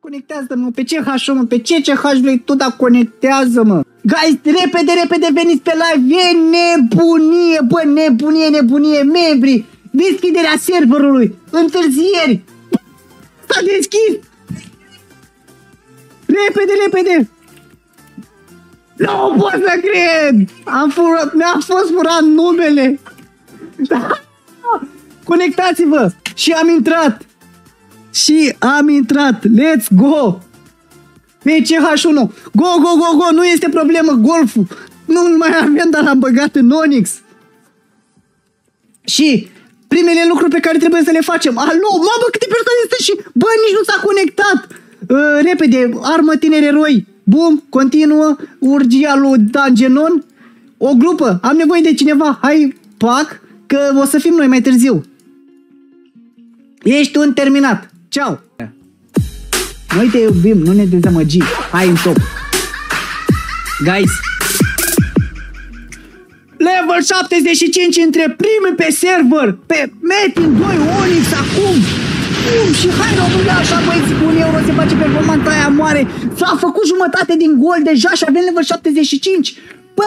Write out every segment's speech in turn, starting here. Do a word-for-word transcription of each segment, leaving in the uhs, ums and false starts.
Conectează-mă pe ce H, mă, pe ce ce H vrei tu, dar conectează-mă. Guys, repede, repede, veniți pe live, e nebunie, bă, nebunie, nebunie, membri, deschiderea serverului, întârzieri, s-a deschis. Repede, repede. Nu pot să cred, am furat, mi-a fost furat numele. Conectați-vă și am intrat. Și am intrat, let's go! P C H unu, go, go, go, go, nu este problemă, golful, nu-l mai avem, dar l-am băgat în Onyx. Și primele lucruri pe care trebuie să le facem, alo, mamă, câte persoane sunt și, bă, nici nu s-a conectat. Uh, repede, armă tineri eroi, bum, continuă, urgia lui Dangenon, o grupă, am nevoie de cineva, hai, pac, că o să fim noi mai târziu. Ești un terminat. Ciao! Noi te iubim, nu ne dezamăgi. Hai în top. Guys. Level șaptezeci și cinci între primi pe server. Pe Metin doi Onyx acum. Bum, și hai România, așa băieți, cu un euro se face performanța aia moare. S-a făcut jumătate din gol deja și avem level șaptezeci și cinci. Bă!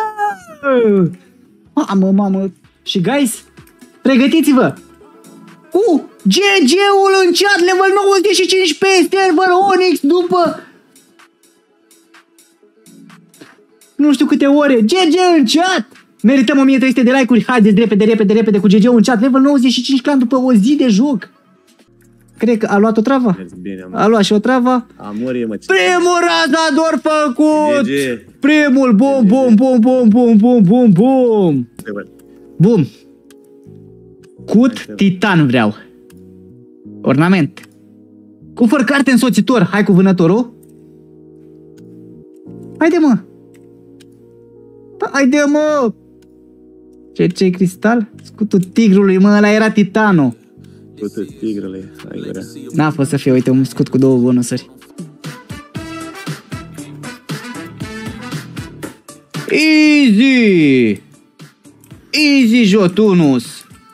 Mamă, mamă. Și guys, pregătiți-vă. Cu G G-ul în chat, level nouăzeci și cinci pe server Onyx după nu știu câte ore. G G în chat! Merităm o mie trei sute de like-uri. Haideți repede, repede, repede cu G G-ul în chat. Level nouăzeci și cinci clan după o zi de joc. Cred că a luat o travă. A luat și o travă. Primul razador făcut! G G. Primul, bum, bum, bum, bum, bum, bum, bum, bum. Bum. Cut titan vreau. Ornament. Cu fără carte însoțitor. Hai cu vânătorul. Haide mă. Haide mă. Ce ce cristal? Scutul tigrului, mă, ăla era titanul. Scutul tigrului. N-a fost să fie, uite, un scut cu două bonusuri. Easy. Easy Jotunus.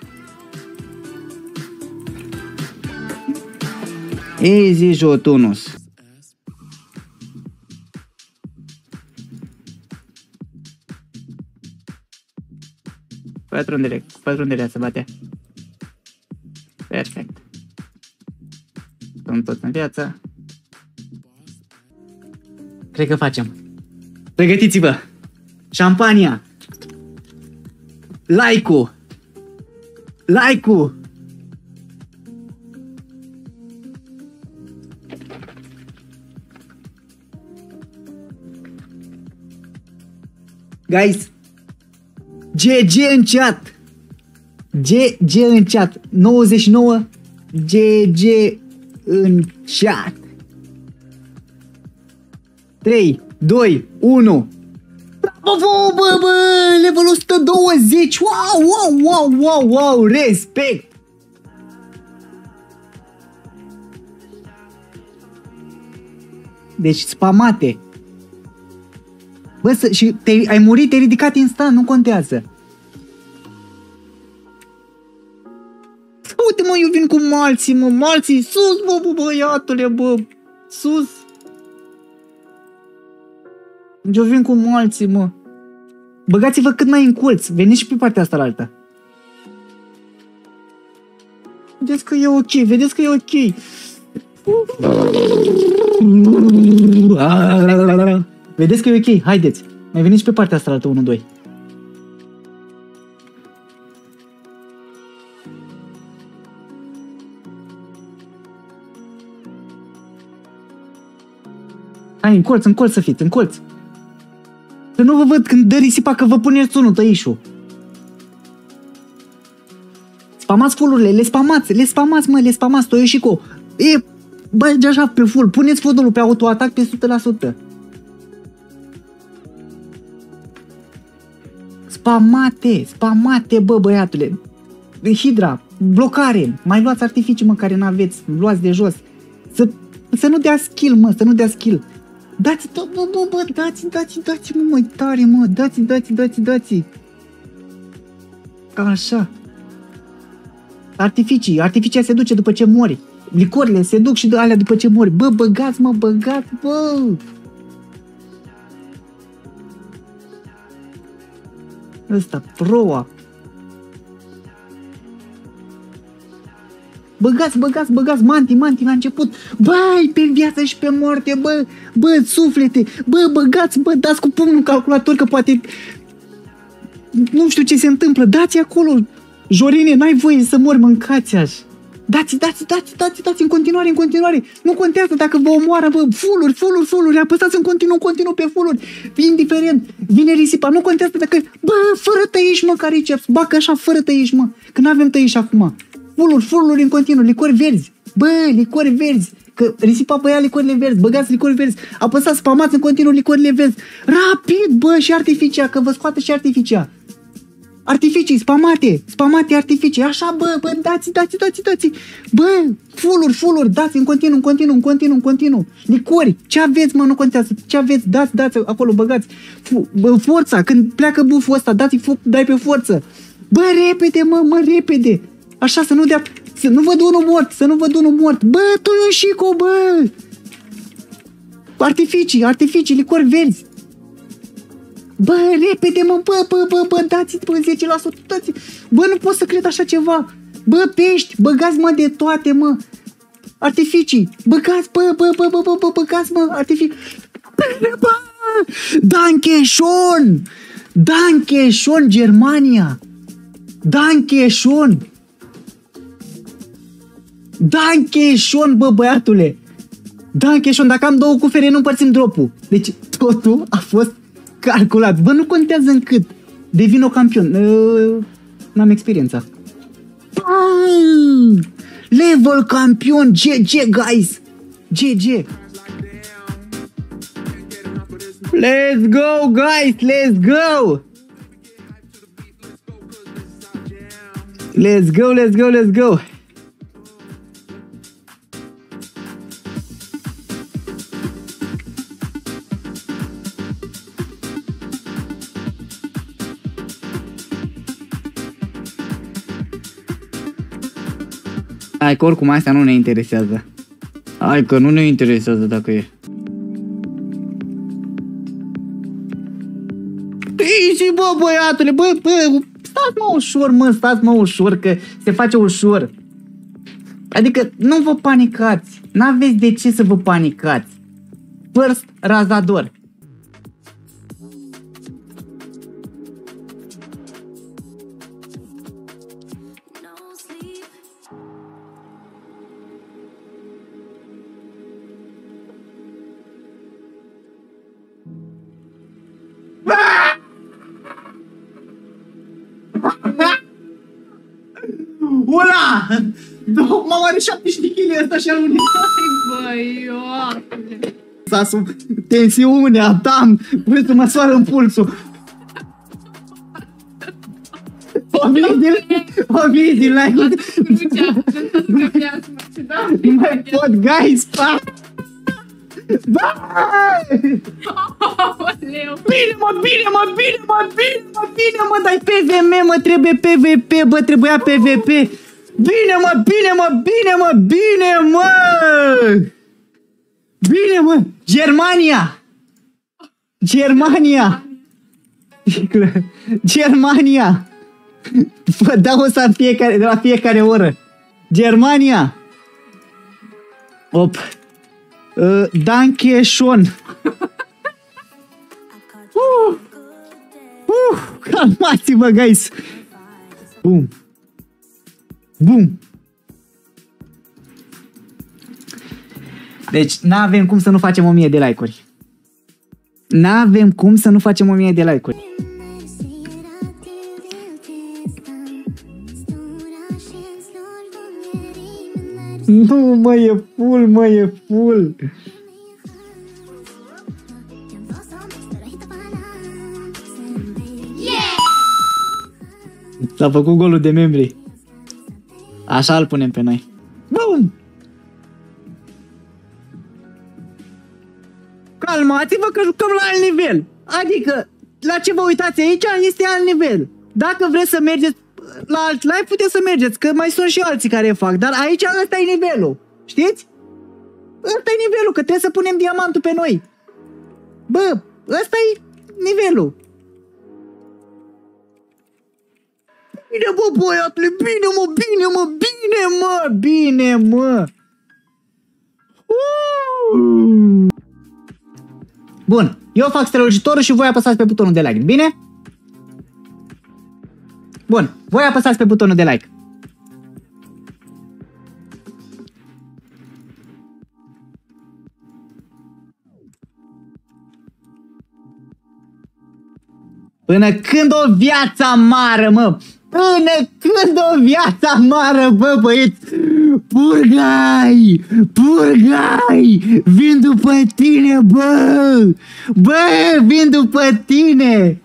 Easy Jotunus. Pătrundele, pătrundele se bate. Perfect. Sunt toți în viață. Cred că facem. Pregătiți-vă. Șampania. Like-ul. Like-ul. Guys, G G în chat. G G în chat. nouăzeci și nouă G G în chat. trei, doi, unu. Bravo, bă, bă, level o sută douăzeci. Wow, wow, wow, wow, wow, respect. Deci spamate. Bă, să, și te, ai murit, te-ai ridicat instant, nu contează. Uite mă, eu vin cu malții, mă, malții, sus, bă, bă, băiatule, bă, sus. Eu vin cu malții, mă. Băgați-vă cât mai în colț, veniți și pe partea asta la alta. Vedeți că e ok, vedeți că e ok. Vedeți că e ok, haideți. Mai veniți pe partea asta altă, unu, doi. Hai, în colț, în colț să fiți, în colț. Să nu vă văd când dă risipa că vă puneți unul, tăișul. Spamați full-urile, le spamați, le spamați, mă, le spamați, Toioșico. E, băi, așa pe full, puneți fodul pe autoatac pe o sută la sută. Spamate, spamate, bă, băiatule. Hidra, blocare, mai luați artificii, mă, care n-aveți, luați de jos. Să, să nu dea skill, mă, să nu dea skill. Dați, bă, bă, bă, bă, dați, dați, dați, mă, mai tare, mă, dați, dați, dați, dați. Așa. Artificii, artificia se duce după ce mori. licorile se duc și de alea după ce mori. Bă, băgați, mă, băgați, bă! Ăsta, proa. Băgați, băgați, băgați, manti, manti la început. Băi, pe viață și pe moarte, bă, bă, suflete, bă, băgați, bă, dați cu pumnul în calculator că poate... Nu știu ce se întâmplă, dați acolo. Jorine, n-ai voie să mori, mâncați așa. Dați, dați, dați, dați, dați în continuare, în continuare. Nu contează dacă vă omoară, bă, full-uri, full-uri, full-uri. Apăsați în continuu, în continuu pe full-uri. Indiferent, vine risipa, nu contează dacă... Bă, fără tăiși, mă, care ce bacă așa, fără tăiși, mă. Că n-avem tăiși acum. Full-uri, full-uri în continuu, licori verzi. Bă, licori verzi. Că risipa băia licorile verzi, băgați licori verzi. Apăsați, spamați în continuu licorile verzi. Rapid, bă, și artificia, că vă scoate și artificia. Artificii, spamate, spamate artificii, așa, bă, bă, dați, dați, dați, dați, bă, full-uri, full-uri, dați în continuu, în continuu, în continuu, în continuu, licori, ce aveți, mă, nu contează, ce aveți, dați, dați, acolo, băgați, bă, forța, când pleacă buful ăsta, dați, dai pe forță, bă, repede, mă, mă, repede, așa, să nu dea, să nu văd unul mort, să nu văd unul mort, bă, tu și cu, bă, artificii, artificii, licori verzi. Bă, repede, mă, bă, bă, bă, bă, dați, bă, zece la sută, dați. Bă, nu pot să cred așa ceva. Bă, pești, băgați, mă, de toate, mă. Artificii, băgați, bă, bă, bă, bă, bă, bă, băgați, mă, artificii. Bă, Danke schon! Danke schon, Germania! Danke schon! Danke schon, bă, băiatule! Danke schon, dacă am două cufere, nu împărțim dropul. Deci, totul a fost calculat. Bă, nu contează în cât. Devin o campion. Uh, N-am experiența. Bam! Level campion. G G, guys. G G. Let's go, guys. Let's go. Let's go, let's go, let's go. Hai că oricum astea nu ne interesează. Hai că nu ne interesează dacă e. Și bă, băiatule, bă, bă, stați mă ușor, mă, stați mă ușor, că se face ușor. Adică nu vă panicați, n-aveți de ce să vă panicați. First razador. Ula! Mama are șaptesprezece kilograme ăsta și alune. Băi, s-a sub tensiunea, tam, vrei să măsoară impulsul. O mii o mii de like-uri. Nu mai pot, guys, pa! Băi! Bine, mă, bine, mă, bine, mă, bine, mă, bine, mă, dai P V M, mă, trebuie P V P, bă, trebuia P V P. Bine, mă, bine, mă, bine, mă, bine, mă! Bine, mă! Germania! Germania! Germania! Vă dau o să fiecare, de la fiecare oră. Germania! Op! Uh, Danke schon! Uh! Uh! Calmați-vă, guys! Bum! Bum! Deci n-avem cum să nu facem o mie de like-uri. N-avem cum să nu facem o mie de like-uri. Nu, mă, e full, mă, e full. S-a făcut golul de membri. Așa îl punem pe noi. Bum! Calmați-vă că jucăm la alt nivel. Adică, la ce vă uitați aici este alt nivel. Dacă vreți să mergeți la alt live, puteți să mergeți, că mai sunt și alții care fac. Dar aici ăsta e nivelul. Știți? Ăsta e nivelul, că trebuie să punem diamantul pe noi. Bă, ăsta e nivelul. Bine, bă, băiatule, bine, mă, bine, mă, bine, mă, bine, mă. Uh. Bun, eu fac strălucitorul și voi apăsați pe butonul de like, bine? Bun, voi apăsați pe butonul de like. Până când o viață amară, mă! Până când o viață amară, bă, băieți! Purgai! Purgai! Vin după tine, bă! Bă, vin după tine!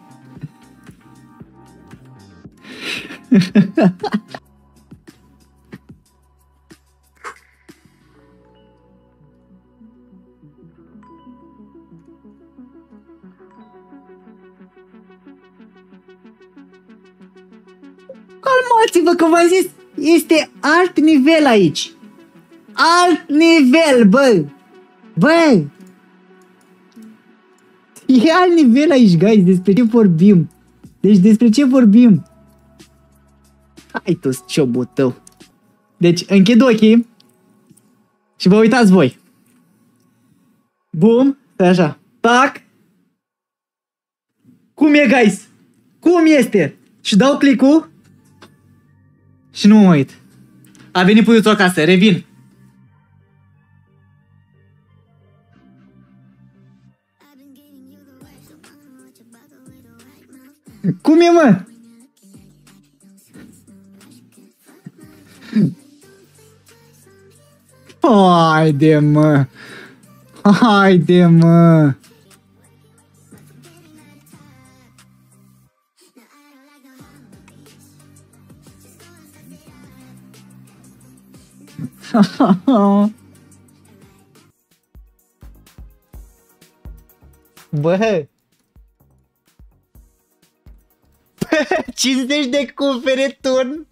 Calmați-vă că v-am zis, este alt nivel aici. Alt nivel, bă. Bă. E alt nivel aici, guys, despre ce vorbim. Deci despre ce vorbim? Hai tu, ciobul tău. Deci închid ochii și vă uitați voi. Bum, așa. Tac. Cum e, guys? Cum este? Și dau click-ul. Și nu mă uit. A venit puiuțul acasă, revin. Cum e, mă? Haide, mă. Haide, mă. Bă, cincizeci de cumpărături.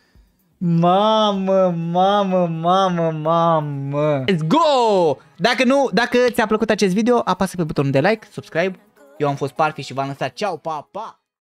Mamă, mamă, mamă, mamă. Let's go! Dacă nu, dacă ți-a plăcut acest video, apasă pe butonul de like, subscribe. Eu am fost Parfi și v-am lăsat. Ceau, pa, pa!